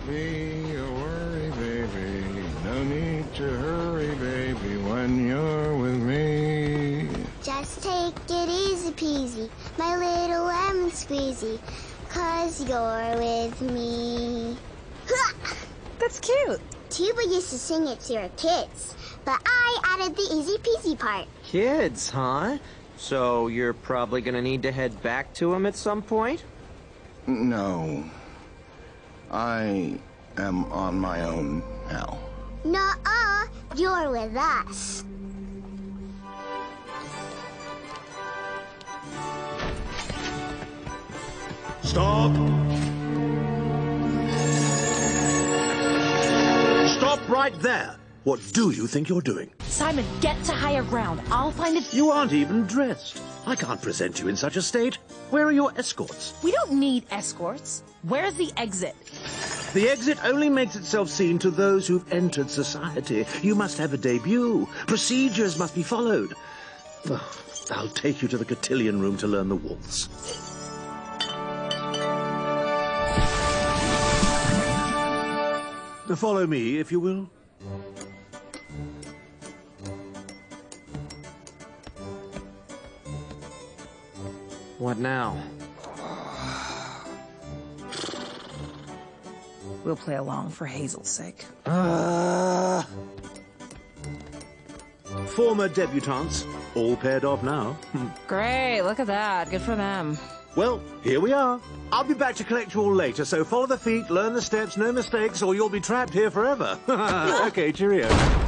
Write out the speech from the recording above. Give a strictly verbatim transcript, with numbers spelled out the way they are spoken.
be a worry, baby. No need to hurry, baby, when you're with me. Just take it easy peasy, my little lemon squeezy, 'cause you're with me. That's cute. Tuba used to sing it to her kids, but I added the easy peasy part. Kids, huh? So you're probably gonna need to head back to him at some point? No. I am on my own now. Nuh-uh, you're with us. Stop! Stop right there! What do you think you're doing? Simon, get to higher ground. I'll find it. You aren't even dressed. I can't present you in such a state. Where are your escorts? We don't need escorts. Where's the exit? The exit only makes itself seen to those who've entered society. You must have a debut. Procedures must be followed. Oh, I'll take you to the cotillion room to learn the waltz. Follow me, if you will. What now? We'll play along for Hazel's sake. Uh... Former debutantes, all paired off now. Great, look at that. Good for them. Well, here we are. I'll be back to collect you all later, so follow the feet, learn the steps, no mistakes, or you'll be trapped here forever. Okay, cheerio.